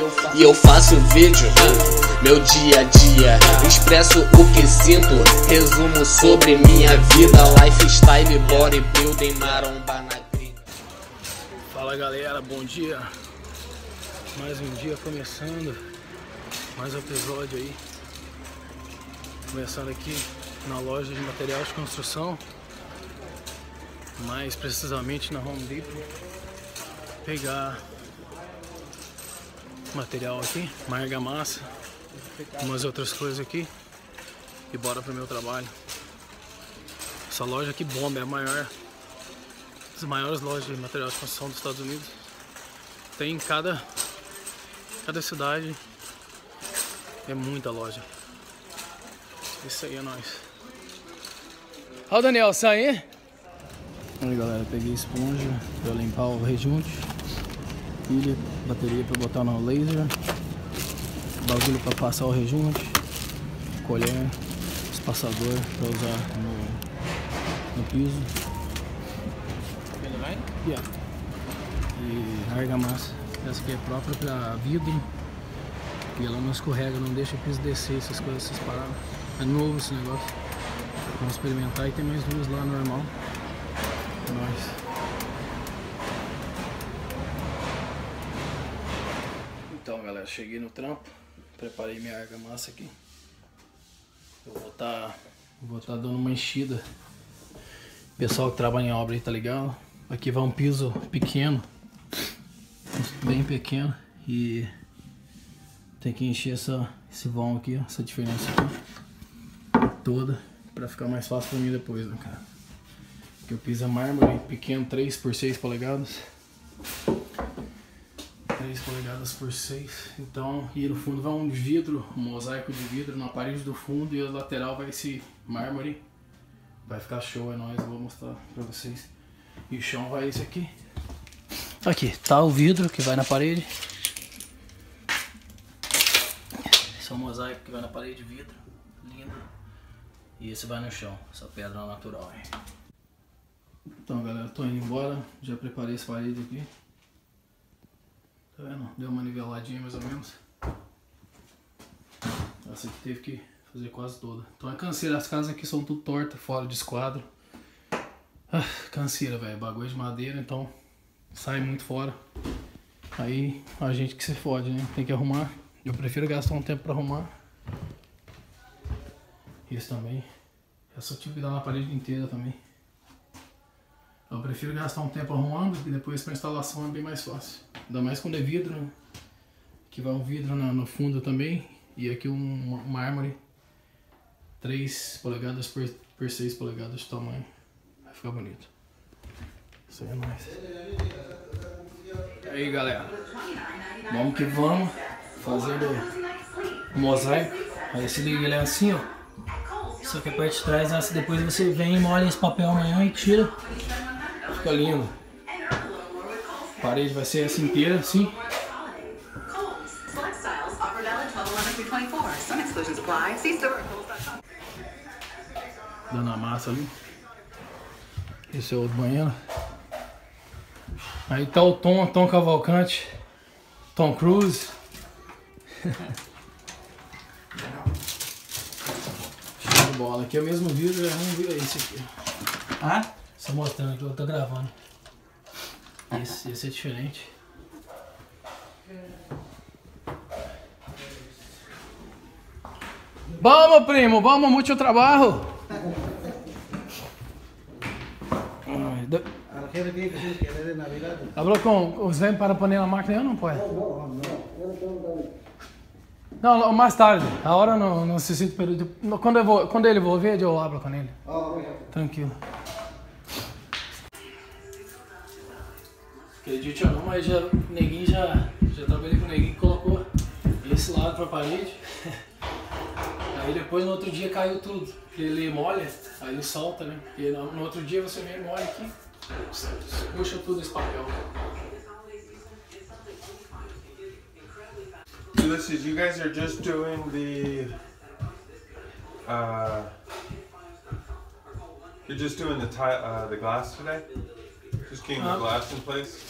e eu faço vídeo, meu dia a dia, expresso o que sinto, resumo sobre minha vida, lifestyle, bodybuilding, maromba na gringa. Fala galera, bom dia, mais um dia começando, mais um episódio aí, começando aqui na loja de material de construção, mais precisamente na Home Depot, pegar material aqui, uma argamassa, umas outras coisas aqui e bora pro meu trabalho. Essa loja aqui bomba, é a maior, das maiores lojas de material de construção dos Estados Unidos. Tem em cada cidade, é muita loja. Isso aí é nóis. Ó o Daniel, sai aí. Aí galera, peguei esponja pra limpar o rejunte, pilha, bateria pra botar no laser, bagulho pra passar o rejunte, colher, espaçador pra usar no piso. Yeah. E argamassa, essa aqui é própria pra vidro, e ela não escorrega, não deixa o piso descer, essas coisas, essas paradas. É novo esse negócio. Vamos experimentar, e tem mais duas lá normal. Então galera, cheguei no trampo, preparei minha argamassa aqui. Eu vou tá dando uma enchida. O pessoal que trabalha em obra aí tá ligado? Aqui vai um piso pequeno, bem pequeno, e tem que encher esse vão aqui, essa diferença aqui toda, pra ficar mais fácil pra mim depois, né, cara? Porque o piso é mármore pequeno, 3 por 6 polegadas. 3 polegadas por 6. Então, e no fundo vai um vidro, um mosaico de vidro na parede do fundo, e a lateral vai esse mármore. Vai ficar show, é nóis, eu vou mostrar pra vocês. E o chão vai esse aqui. Aqui, tá o vidro que vai na parede. Esse é o mosaico que vai na parede, vidro. Lindo. E esse vai no chão, essa pedra natural aí. Então galera, tô indo embora, já preparei essa parede aqui. Tá vendo? Deu uma niveladinha mais ou menos. Essa aqui teve que fazer quase toda. Então é canseira, as casas aqui são tudo tortas, fora de esquadro. Ah, canseira, velho, bagulho de madeira, então sai muito fora. Aí a gente que se fode, né? Tem que arrumar. Eu prefiro gastar um tempo pra arrumar. Isso também. Essa eu tive que dar na parede inteira também. Eu prefiro gastar um tempo arrumando, e depois para instalação é bem mais fácil. Ainda mais quando é vidro, né? Aqui vai um vidro no fundo também, e aqui um mármore 3 polegadas por 6 polegadas de tamanho. Vai ficar bonito. Isso aí é nóis. E aí galera, vamos que vamos, fazendo o mosaico. Aí se liga, ele é assim, ó. Só que a parte de trás, essa, depois você vem e molha esse papel amanhã e tira. Fica lindo. A parede vai ser essa inteira, assim. Dando a massa ali. Esse é o outro banheiro. Aí tá o Tom Cavalcante, Tom Cruise. Show de bola. Aqui é o mesmo vidro, vamos ver esse aqui. Ah? Só mostrando que eu tô gravando. Esse é diferente. Vamos, primo, vamos, muito trabalho. Habló con usted para poner la máquina, ¿no puede? No, más tarde. Ahora no necesito, pero quando ele volver, eu hablo com ele. Tranquilo. Acredite ou não, mas Neguinho já trabalhei com o Neguinho que colocou esse lado pra parede. Aí depois no outro dia caiu tudo. Ele molha, aí ele solta, né? E no outro dia você vem e molha aqui, puxa tudo esse papel. Ulysses, you guys are just doing you're just doing the glass today? Just keeping the glass in place?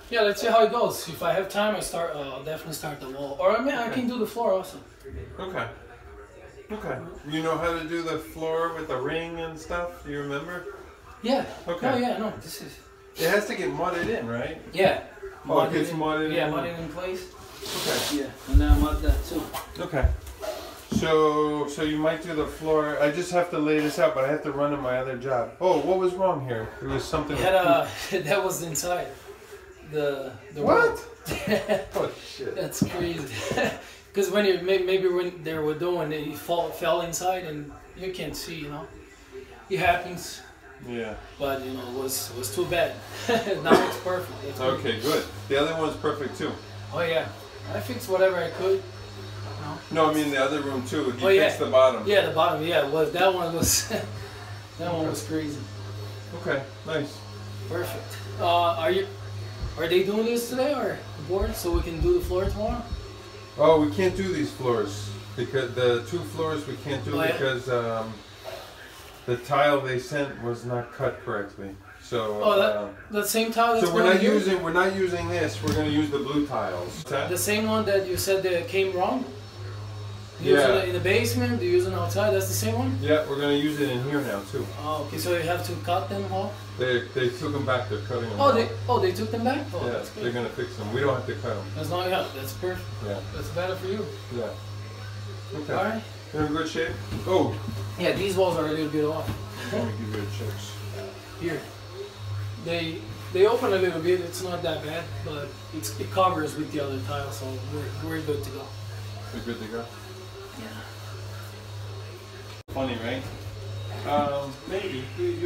Yeah, let's see how it goes. If I have time, I'll definitely start the wall. Or I mean, I can do the floor also. Okay. Okay. You know how to do the floor with the ring and stuff? Do you remember? Yeah. Okay. Oh yeah, no, this is... It has to get mudded in, right? Yeah. Oh, it gets mudded in? Yeah, mudded in place. Okay. Yeah, and then I mud that too. Okay. So you might do the floor. I just have to lay this out, but I have to run to my other job. Oh, what was wrong here? It was something. That was inside. The what? Oh shit. That's crazy. Because when you maybe when they were doing it, you fell inside and you can't see. You know, it happens. Yeah. But you know, it was too bad. Now it's perfect. It's okay, good. The other one's perfect too. Oh yeah, I fixed whatever I could. No, I mean the other room too. You fixed the bottom. Yeah, the bottom. Yeah, that one was that one was crazy. Okay, nice. Perfect. Are they doing this today or the board so we can do the floor tomorrow? Oh, we can't do these floors because the 2 floors we can't do because the tile they sent was not cut correctly. So that same tile. That's so we're not using this. We're going to use the blue tiles. The same one that you said that came wrong. Yeah. In the basement, you're using outside. That's the same one. Yeah, we're going to use it in here now too. Oh, okay. So you have to cut them off. They took them back. They're cutting them. They took them back. Oh, yeah, that's good. they're going to fix them. We don't have to cut them. That's not that's perfect. Yeah. That's better for you. Yeah. Okay. All right. You're in good shape. Oh. Yeah, these walls are a little bit off. Let me give you a checks. Here. They open a little bit. It's not that bad, but it covers with the other tile, so we're good to go. We're good to go. Yeah. Funny, right? Maybe.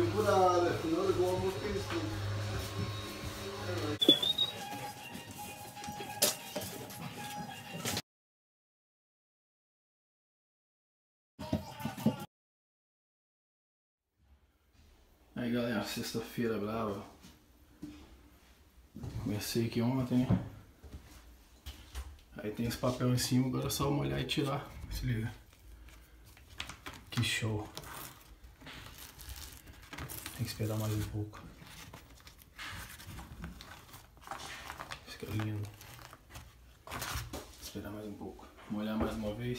Aí galera, sexta-feira brava. Comecei aqui ontem. Aí tem esse papel em cima, agora é só molhar e tirar. Se liga. Que show. Tem que esperar mais um pouco. Fica lindo. Esperar mais um pouco. Molhar mais uma vez.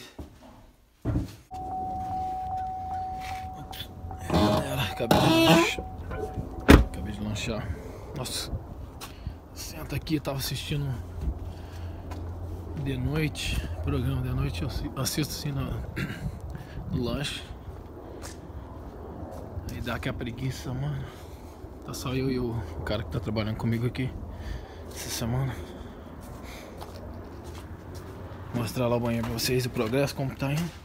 Galera, acabei de lanchar. Nossa. Senta aqui, tava assistindo de noite, programa de noite, eu assisto assim no lanche. Aí dá aquela preguiça, mano. Tá só eu e o cara que tá trabalhando comigo aqui essa semana. Vou mostrar lá o banheiro pra vocês, o progresso, como tá indo.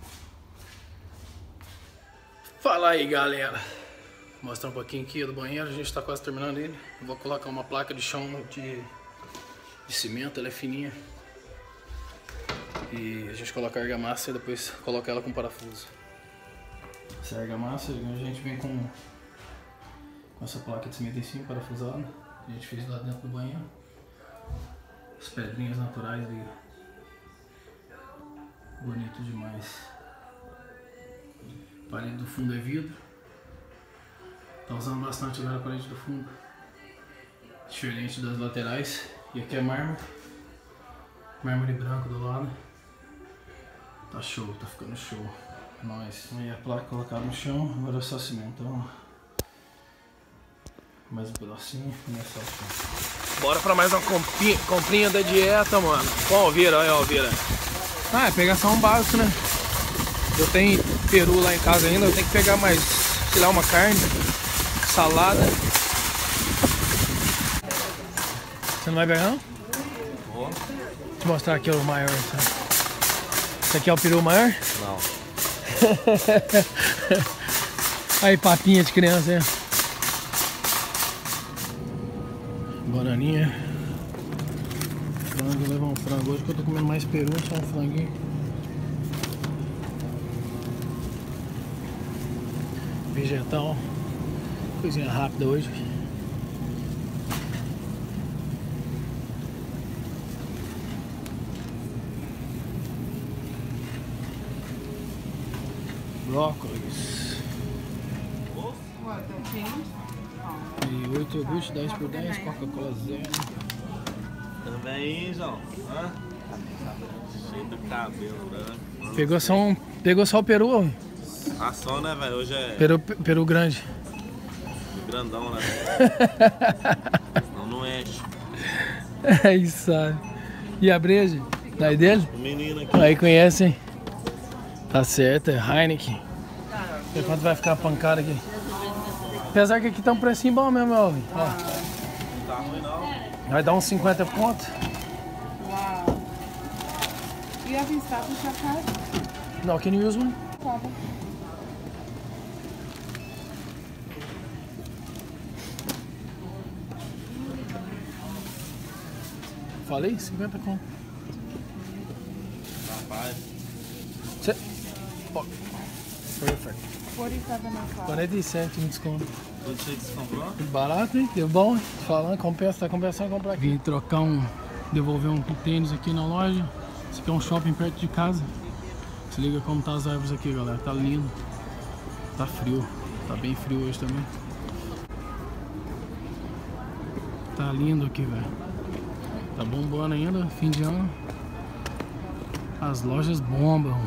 Fala aí, galera. Vou mostrar um pouquinho aqui do banheiro, a gente tá quase terminando ele. Vou colocar uma placa de chão de cimento, ela é fininha. E a gente coloca a argamassa e depois coloca ela com parafuso. Essa argamassa, a gente vem com essa placa de cimento em cima, parafusada. A gente fez lá dentro do banheiro. As pedrinhas naturais ali. Bonito demais. A parede do fundo é vidro. Tá usando bastante agora a parede do fundo. Diferente das laterais. E aqui é mármore. Mármore branco do lado. Tá show, tá ficando show. Nóis. Aí a placa colocada no chão, agora é só cimento. Então, mais um pedacinho e é só chão. Bora pra mais uma comprinha da dieta, mano. Com Alvira, olha a Alvira. Ah, é pegar só um básico, né? Eu tenho peru lá em casa ainda, eu tenho que pegar mais, sei lá, uma carne, salada. Você não vai pegar não? Vou. Deixa eu mostrar aqui o maior. Esse aqui é o peru maior? Não. Aí, papinha de criança, hein? Bananinha. Frango, vou levar um frango hoje que eu tô comendo mais peru, só um franguinho. Vegetal. Coisinha rápida hoje. Brócolis. E 8 iogurte, 10 por 10, Coca-Cola zero. Também, João. Cheio do cabelo branco. Pegou só o peru, ó. Ah, só, né, velho? Hoje é... Peru grande. Grandão, né? Não enche. É isso, sabe. E a breja? Daí dele? O menino aqui. Aí conhece, hein? Tá certo, é Heineken. Enquanto vai ficar a pancada aqui. Apesar que aqui tá um precinho bom mesmo, ó. Não tá ruim, não. Vai dar uns 50 pontos. Wow. You have stopped with your card? No, can you use one? Problem. Falei? 50 conto. Rapaz. Oh. Perfect. 47 na card. 47 em desconto. Tudo cheio que você comprou? Barato, hein? Deu bom, hein? Falando, compensa, tá compensando comprar aqui. Vim trocar devolver um tênis aqui na loja. Esse aqui é um shopping perto de casa. Se liga como tá as árvores aqui, galera. Tá lindo. Tá frio. Tá bem frio hoje também. Tá lindo aqui, velho. Tá bombando ainda, fim de ano. As lojas bombam.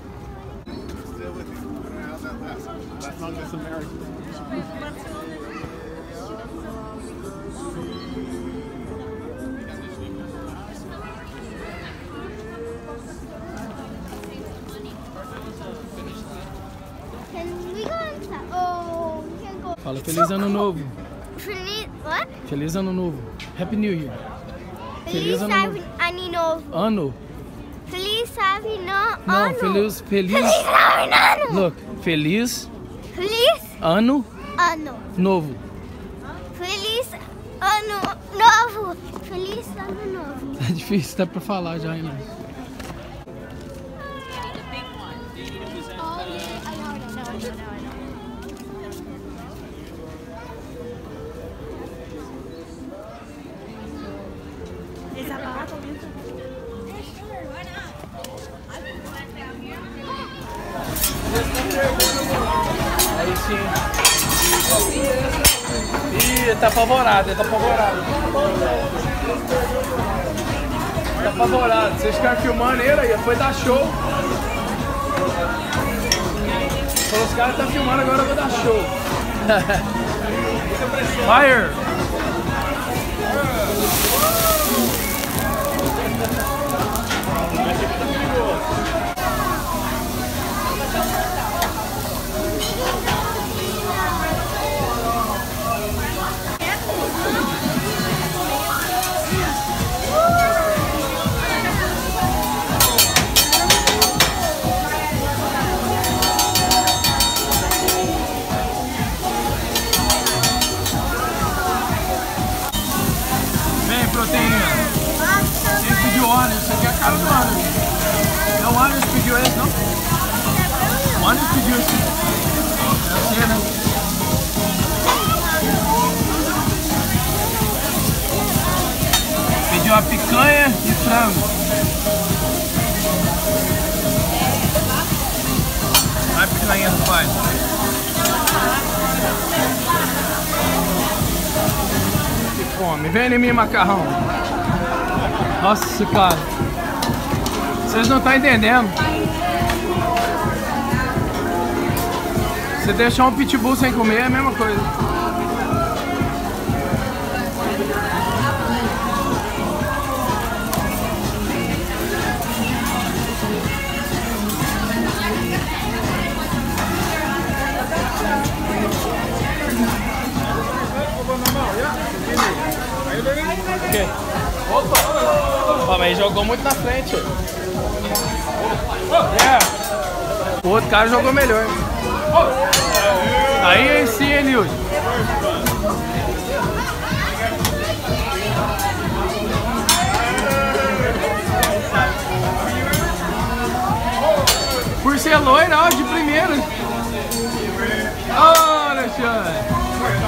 Fala feliz ano novo. What? Feliz ano novo. Happy New Year. Feliz ano novo. Ano. Feliz ano. Não, feliz. ano. Look, feliz Ano. novo. Feliz ano novo. Feliz ano novo. É difícil, dá pra falar já ainda. Aí sim. Ih, tá apavorado, tá apavorado. Tá apavorado. Vocês ficaram filmando ele aí, foi dar show. Falou, os caras tá filmando, agora eu vou dar show. Fire! Isso aqui é a cara do Anderson. Não, o Anderson pediu esse, não? O Anderson pediu esse. É assim, né? Pediu uma picanha e frango. Vai a picanha do pai. Que fome. Vem em mim, macarrão. Nossa, cara, vocês não estão entendendo. Você deixar um pitbull sem comer é a mesma coisa. Okay. Opa, mas jogou muito na frente. O outro cara jogou melhor. Aí sim, Nilson. Por ser loira, ó, de primeira. Ó, Alexandre.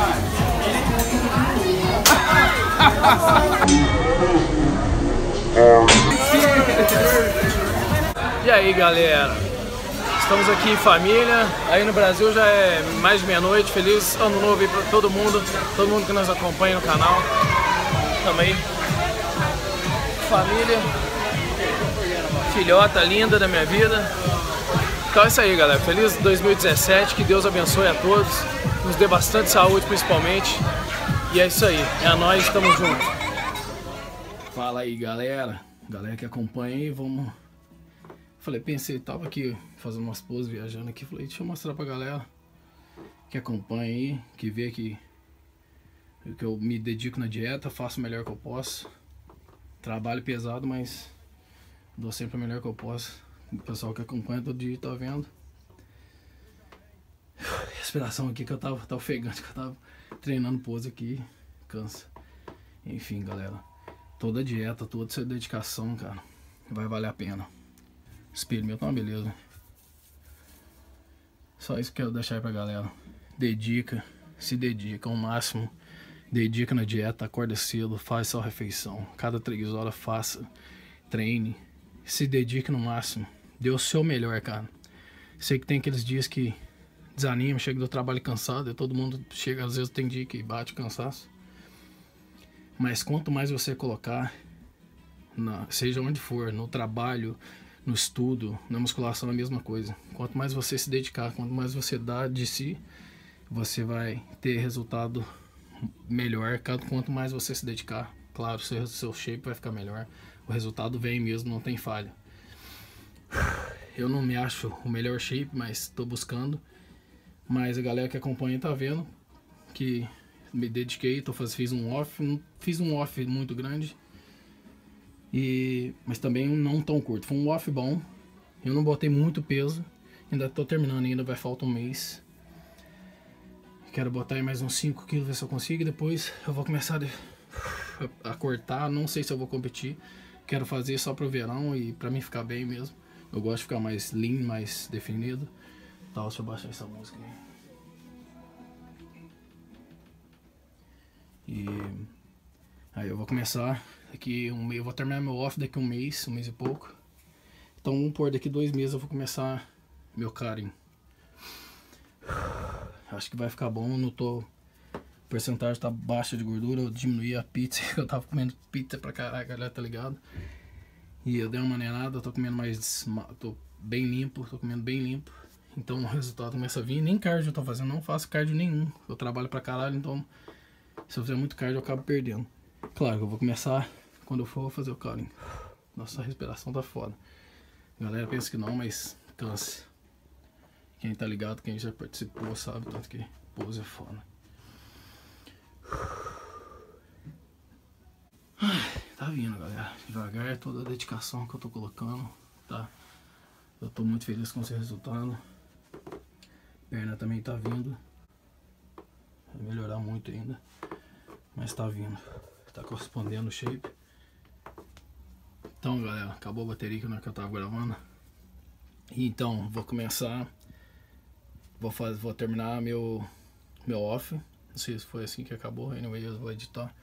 E aí, galera, estamos aqui em família. Aí no Brasil já é mais de meia-noite. Feliz ano novo aí pra todo mundo que nos acompanha no canal. Tamo aí. família, filhota linda da minha vida. Então é isso aí, galera. Feliz 2017, que Deus abençoe a todos, nos dê bastante saúde principalmente. E é isso aí, é nóis, tamo junto. Fala aí, galera que acompanha aí, vamos... pensei, tava aqui fazendo umas poses, viajando aqui, falei, deixa eu mostrar pra galera que acompanha aí, que vê que eu me dedico na dieta, faço o melhor que eu posso. Trabalho pesado, mas dou sempre o melhor que eu posso. O pessoal que acompanha todo dia tá vendo. Respiração aqui que eu tava ofegante, que eu tava treinando pose aqui, cansa. Enfim, galera, toda dieta, toda essa dedicação, cara, vai valer a pena. O espelho meu tá uma beleza. Só isso que eu quero deixar aí pra galera. Se dedica ao máximo. Dedica na dieta, acorda cedo, faz sua refeição. Cada 3 horas faça, treine. Se dedique no máximo. Dê o seu melhor, cara. Sei que tem aqueles dias que desanima, chega do trabalho cansado. E todo mundo chega, às vezes tem dia que bate o cansaço. Mas quanto mais você colocar, seja onde for, no trabalho, no estudo, na musculação, é a mesma coisa. Quanto mais você se dedicar, quanto mais você dá de si, você vai ter resultado melhor. Quanto mais você se dedicar, claro, seu shape vai ficar melhor. O resultado vem mesmo, não tem falha. Eu não me acho o melhor shape, mas estou buscando. Mas a galera que acompanha tá vendo que me dediquei, fiz um off muito grande. Mas também não tão curto. Foi um off bom. Eu não botei muito peso. Ainda tô terminando, ainda vai faltar um mês. Quero botar aí mais uns 5 kg, ver se eu consigo. E depois eu vou começar a cortar. Não sei se eu vou competir. Quero fazer só pro verão e pra mim ficar bem mesmo. Eu gosto de ficar mais lean, mais definido. Tá, deixa eu baixar essa música aí. E aí eu vou começar daqui um mês. Eu vou terminar meu off daqui um mês e pouco. Então vamos pôr daqui 2 meses eu vou começar meu cutting. Acho que vai ficar bom. A porcentagem tá baixa de gordura. Eu diminuí a pizza. Eu tava comendo pizza pra caralho, galera, tá ligado? E eu dei uma maneirada. Eu tô comendo mais. Tô bem limpo. Tô comendo bem limpo. Então o resultado começa a vir. Nem cardio eu tô fazendo. Não faço cardio nenhum. Eu trabalho pra caralho. Então se eu fizer muito cardio eu acabo perdendo. Claro que eu vou começar quando eu for fazer o cutting. Nossa, a respiração tá foda. A galera pensa que não, mas cansa. Quem tá ligado, quem já participou sabe tanto que pose é foda. Tá vindo, galera. Devagar, toda a dedicação que eu tô colocando, tá? Eu tô muito feliz com esse resultado. A perna também tá vindo. Vai melhorar muito ainda. Mas tá vindo. Tá correspondendo o shape. Então, galera, acabou a bateria que eu tava gravando. Então, vou começar. Vou terminar meu off. Não sei se foi assim que acabou. Anyway, eu vou editar.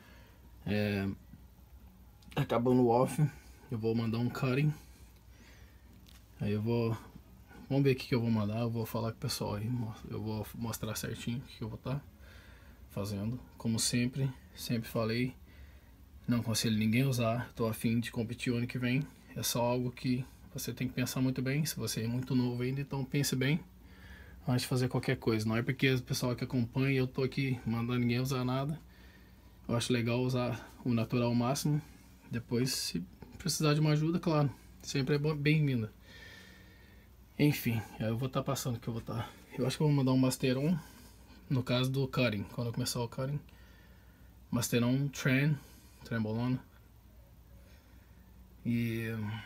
Acabando o off, eu vou mandar um cutting. Aí eu vou... Vamos ver o que eu vou mandar. Eu vou falar com o pessoal aí. Eu vou mostrar certinho o que eu vou estar fazendo. Como sempre falei, não aconselho ninguém a usar. Estou a fim de competir o ano que vem. É só algo que você tem que pensar muito bem. Se você é muito novo ainda, então pense bem antes de fazer qualquer coisa. Não é porque o pessoal que acompanha, eu tô aqui mandando ninguém usar nada. Eu acho legal usar o natural ao máximo. Depois, se precisar de uma ajuda, claro, sempre é bem-vinda. Enfim, eu vou estar passando o que eu vou estar. Eu acho que eu vou mandar um Masteron, no caso do cutting, quando eu começar o cutting. Masteron Trenbolone. E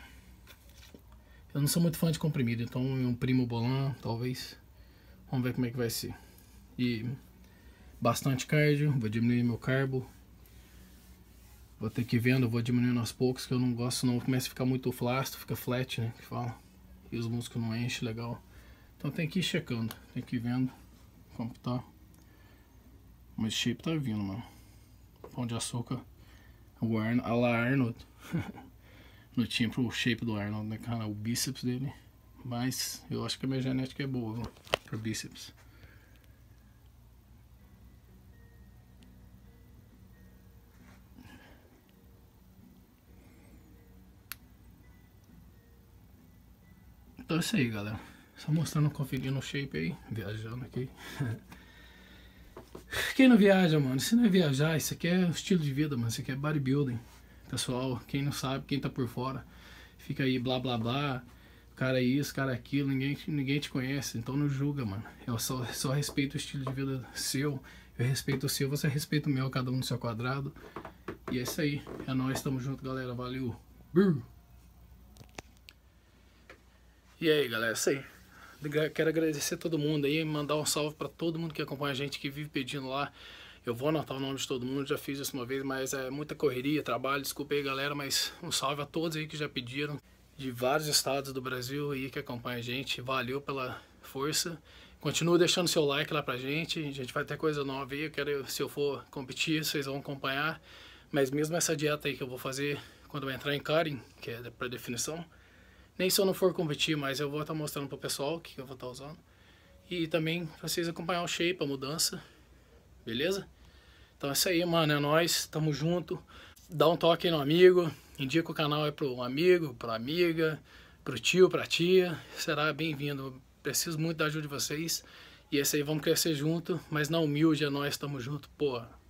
eu não sou muito fã de comprimido, então um Primo Bolan, talvez. Vamos ver como é que vai ser. E bastante cardio, vou diminuir meu carbo. Vou ter que ir vendo, eu vou diminuindo aos poucos, que eu não gosto, não começa a ficar muito flácido, fica flat, né, que fala. E os músculos não enchem legal. Então tem que ir checando, tem que ir vendo como tá. Mas o shape tá vindo, mano. Pão de açúcar, o Arnold, a la Arnold. Não tinha pro shape do Arnold, né, cara, o bíceps dele. Mas eu acho que a minha genética é boa, viu, pro bíceps. Então é isso aí, galera. Só mostrando, conferindo o shape aí, viajando aqui. Quem não viaja, mano? Se não é viajar, isso aqui é estilo de vida, mano. Isso aqui é bodybuilding. Pessoal, quem não sabe, quem tá por fora, fica aí blá blá blá. Cara é isso, cara é aquilo, ninguém te conhece, então não julga, mano. Eu só respeito o estilo de vida seu. Eu respeito o seu, você respeita o meu, cada um no seu quadrado. E é isso aí. É nóis, tamo junto, galera. Valeu. E aí, galera, é isso aí. Quero agradecer a todo mundo aí, mandar um salve pra todo mundo que acompanha a gente, que vive pedindo lá. Eu vou anotar o nome de todo mundo, já fiz isso uma vez, mas é muita correria, trabalho, desculpa aí, galera, mas um salve a todos aí que já pediram, de vários estados do Brasil aí que acompanha a gente. Valeu pela força. Continua deixando seu like lá pra gente, a gente vai ter coisa nova aí. Eu quero, se eu for competir, vocês vão acompanhar. Mas mesmo essa dieta aí que eu vou fazer quando eu entrar em Karen, que é pra definição, nem se eu não for competir, mas eu vou estar mostrando pro pessoal o que eu vou estar usando. E também pra vocês acompanhar o shape, a mudança. Beleza? Então é isso aí, mano. É nóis. Tamo junto. Dá um toque aí no amigo. Indica o canal aí pro amigo, pra amiga, pro tio, pra tia. Será bem-vindo. Preciso muito da ajuda de vocês. E é isso aí, vamos crescer junto. Mas na humilde, é nóis. Tamo junto, porra.